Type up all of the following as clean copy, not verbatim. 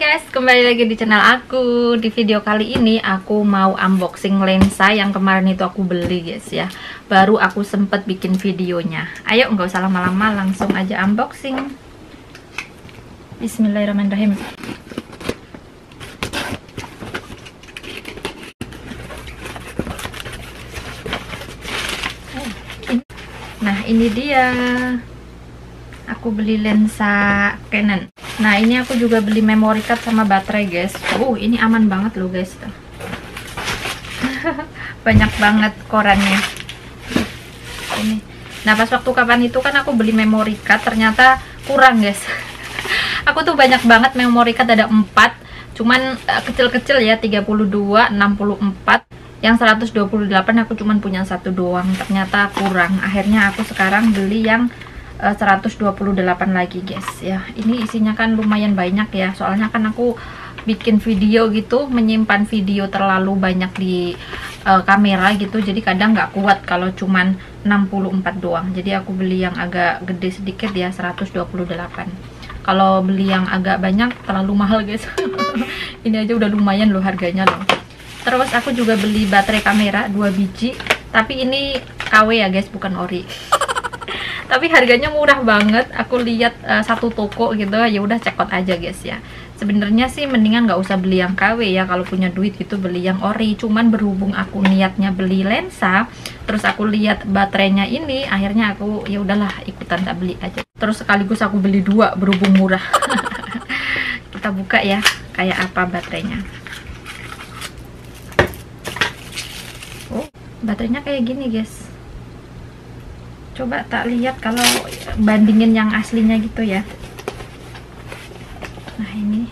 guys, kembali lagi di channel aku. Di video kali ini aku mau unboxing lensa yang kemarin itu aku beli guys ya. Baru aku sempet bikin videonya. Ayo nggak usah lama-lama, langsung aja unboxing. Bismillahirrahmanirrahim. Nah ini dia, aku beli lensa Canon. Nah ini aku juga beli memory card sama baterai guys. Ini aman banget loh guys. Banyak banget korannya ini. Nah pas waktu kapan itu kan aku beli memory card, ternyata kurang guys. Aku tuh banyak banget memory card, ada 4, cuman kecil-kecil ya, 32, 64. Yang 128 aku cuman punya 1 doang, ternyata kurang. Akhirnya aku sekarang beli yang 128 lagi guys ya. Ini isinya kan lumayan banyak ya, soalnya kan aku bikin video gitu, menyimpan video terlalu banyak di kamera gitu, jadi kadang nggak kuat kalau cuman 64 doang. Jadi aku beli yang agak gede sedikit ya, 128. Kalau beli yang agak banyak terlalu mahal guys. Ini aja udah lumayan loh harganya loh. Terus aku juga beli baterai kamera 2 biji, tapi ini KW ya guys, bukan ori. Tapi harganya murah banget. Aku lihat satu toko gitu, ya udah check out aja guys ya. Sebenarnya sih mendingan nggak usah beli yang KW ya, kalau punya duit gitu beli yang ori. Cuman berhubung aku niatnya beli lensa, terus aku lihat baterainya ini, akhirnya aku ya udahlah ikutan tak beli aja. Terus sekaligus aku beli 2 berhubung murah. Kita buka ya, kayak apa baterainya. Baterainya kayak gini guys. Coba tak lihat kalau bandingin yang aslinya gitu ya. Nah ini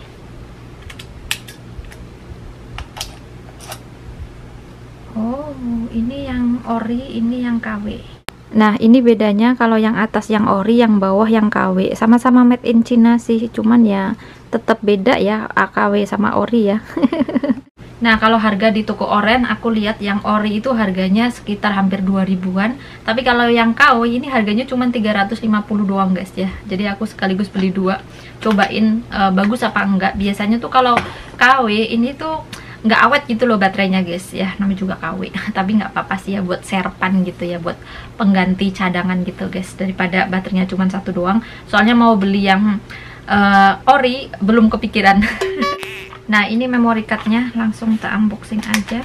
ini yang ori, ini yang KW. Nah ini bedanya, kalau yang atas yang ori, yang bawah yang KW. Sama-sama made in China sih, cuman ya tetap beda ya, AKW sama ori ya. Nah kalau harga di toko oren, aku lihat yang ori itu harganya sekitar hampir 2000-an. Tapi kalau yang KW ini harganya cuma 350 doang guys ya. Jadi aku sekaligus beli 2, cobain bagus apa enggak. Biasanya tuh kalau KW ini tuh nggak awet gitu loh baterainya guys ya, namanya juga KW. Tapi nggak apa-apa sih ya, buat serpan gitu ya, buat pengganti cadangan gitu guys, daripada baterainya cuma 1 doang. Soalnya mau beli yang ori belum kepikiran. Nah ini memory cardnya, langsung tak unboxing aja.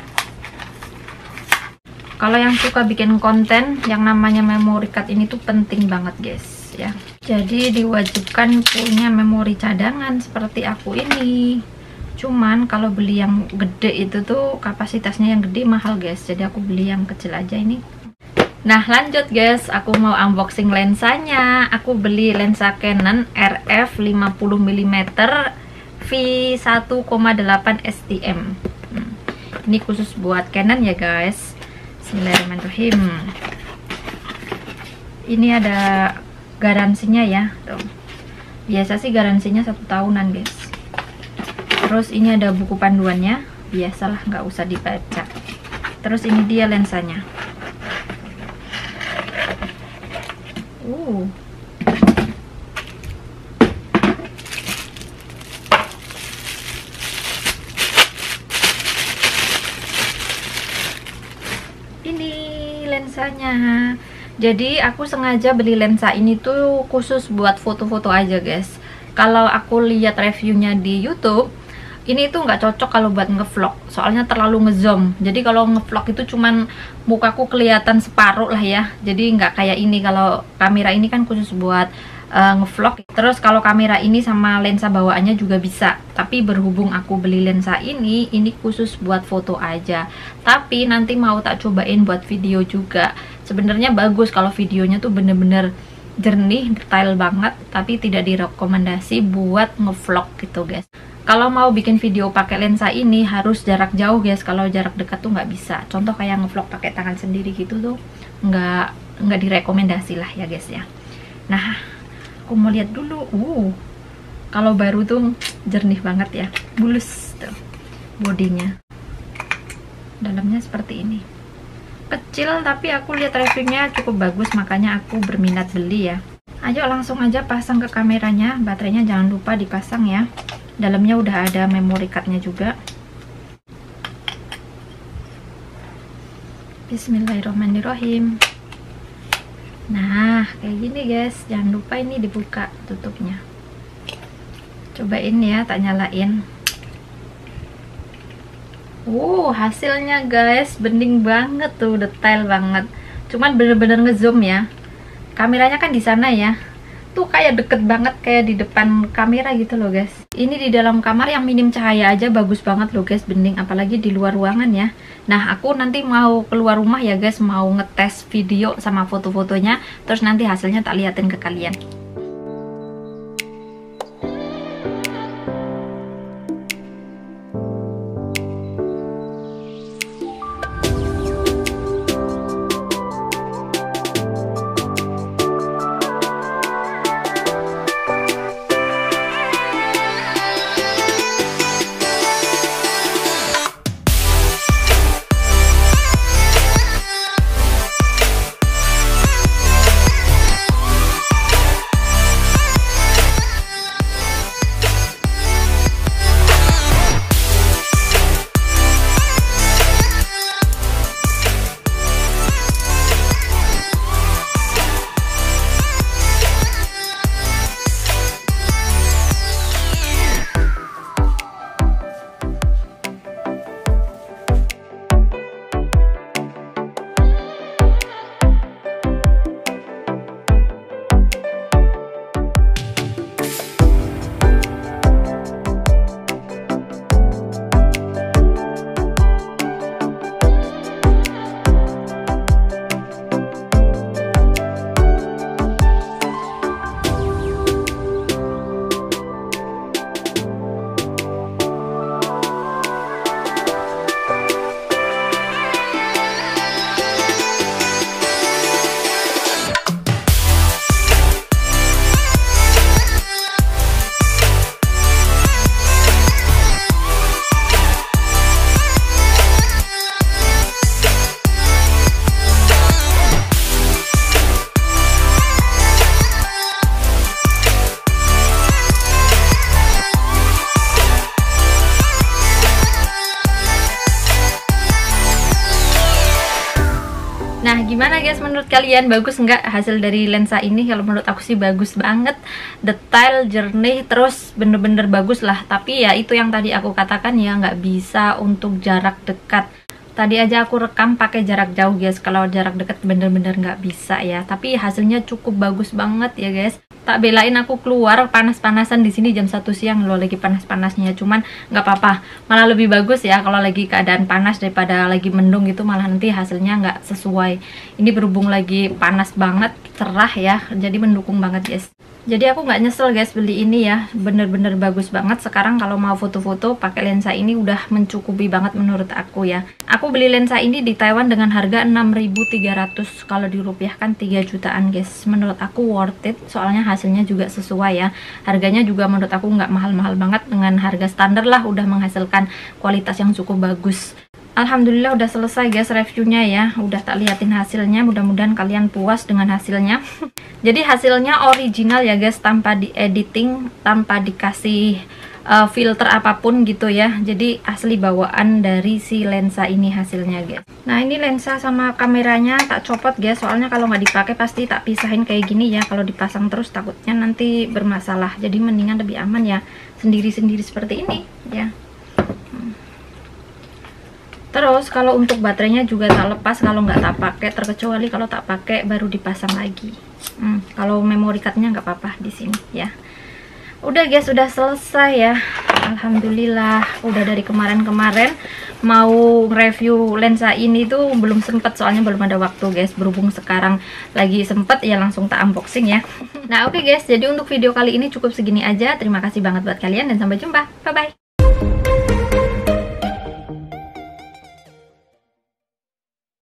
Kalau yang suka bikin konten, yang namanya memory card ini tuh penting banget guys ya. Jadi diwajibkan punya memori cadangan seperti aku ini. Cuman kalau beli yang gede itu tuh kapasitasnya yang gede mahal guys, jadi aku beli yang kecil aja ini. Nah lanjut guys, aku mau unboxing lensanya. Aku beli lensa Canon RF 50mm f1.8 STM. Ini khusus buat Canon ya guys. Bismillahirrahmanirrahim. Ini ada garansinya ya. Tuh. Biasa sih garansinya 1 tahunan guys. Terus ini ada buku panduannya. Biasalah, nggak usah dibaca. Terus ini dia lensanya. Ini lensanya. Jadi aku sengaja beli lensa ini tuh khusus buat foto-foto aja guys. Kalau aku lihat reviewnya di YouTube, ini tuh nggak cocok kalau buat ngevlog, soalnya terlalu ngezoom. Jadi kalau ngevlog itu cuman mukaku kelihatan separuh lah ya. Jadi nggak kayak ini, kalau kamera ini kan khusus buat ngevlog. Terus kalau kamera ini sama lensa bawaannya juga bisa, tapi berhubung aku beli lensa ini khusus buat foto aja. Tapi nanti mau tak cobain buat video juga. Sebenarnya bagus kalau videonya tuh bener-bener jernih, detail banget, tapi tidak direkomendasi buat ngevlog gitu guys. Kalau mau bikin video pakai lensa ini harus jarak jauh guys. Kalau jarak dekat tuh nggak bisa. Contoh kayak ngevlog pakai tangan sendiri gitu tuh nggak direkomendasi lah ya guys ya. Nah aku mau lihat dulu. Kalau baru tuh jernih banget ya, mulus tuh bodinya. Dalamnya seperti ini, kecil tapi aku lihat reviewnya cukup bagus, makanya aku berminat beli ya. Ayo langsung aja pasang ke kameranya. Baterainya jangan lupa dipasang ya. Dalamnya udah ada memory cardnya juga. Bismillahirrahmanirrahim. Nah, kayak gini guys. Jangan lupa ini dibuka tutupnya. Cobain ya, tak nyalain. Hasilnya guys, bening banget tuh, detail banget. Cuman bener-bener ngezoom ya. Kameranya kan di sana ya. Tuh kayak deket banget, kayak di depan kamera gitu loh guys. Ini di dalam kamar yang minim cahaya aja bagus banget loh guys, bening. Apalagi di luar ruangan ya. Nah, aku nanti mau keluar rumah ya guys, mau ngetes video sama foto-fotonya. Terus nanti hasilnya tak liatin ke kalian. Nah, gimana guys menurut kalian? Bagus nggak hasil dari lensa ini? Kalau menurut aku sih bagus banget, detail, jernih, terus bener-bener bagus lah. Tapi ya itu yang tadi aku katakan ya, nggak bisa untuk jarak dekat. Tadi aja aku rekam pakai jarak jauh guys, kalau jarak dekat bener-bener nggak bisa ya. Tapi hasilnya cukup bagus banget ya guys. Tak belain aku keluar panas-panasan di sini jam 1 siang loh, lagi panas-panasnya. Cuman nggak apa-apa, malah lebih bagus ya kalau lagi keadaan panas daripada lagi mendung gitu, malah nanti hasilnya nggak sesuai. Ini berhubung lagi panas banget, cerah ya, jadi mendukung banget guys. Jadi aku nggak nyesel guys beli ini ya, bener-bener bagus banget. Sekarang kalau mau foto-foto pakai lensa ini udah mencukupi banget menurut aku ya. Aku beli lensa ini di Taiwan dengan harga 6.300, kalau dirupiahkan 3 jutaan guys. Menurut aku worth it, soalnya hasilnya juga sesuai ya. Harganya juga menurut aku nggak mahal-mahal banget, dengan harga standar lah udah menghasilkan kualitas yang cukup bagus. Alhamdulillah udah selesai guys reviewnya ya, udah tak liatin hasilnya. Mudah-mudahan kalian puas dengan hasilnya. Jadi hasilnya original ya guys, tanpa di editing, tanpa dikasih filter apapun gitu ya. Jadi asli bawaan dari si lensa ini hasilnya guys. Nah, ini lensa sama kameranya tak copot guys, soalnya kalau nggak dipakai pasti tak pisahin kayak gini ya. Kalau dipasang terus takutnya nanti bermasalah, jadi mendingan lebih aman ya sendiri-sendiri seperti ini ya. Terus kalau untuk baterainya juga tak lepas kalau nggak tak pakai, terkecuali kalau tak pakai baru dipasang lagi. Kalau memory cardnya nggak apa-apa di sini ya. Udah guys, udah selesai ya. Alhamdulillah, udah dari kemarin-kemarin mau review lensa ini tuh belum sempet, soalnya belum ada waktu guys. Berhubung sekarang lagi sempet ya, langsung tak unboxing ya. Nah oke guys, jadi untuk video kali ini cukup segini aja. Terima kasih banget buat kalian dan sampai jumpa. Bye bye.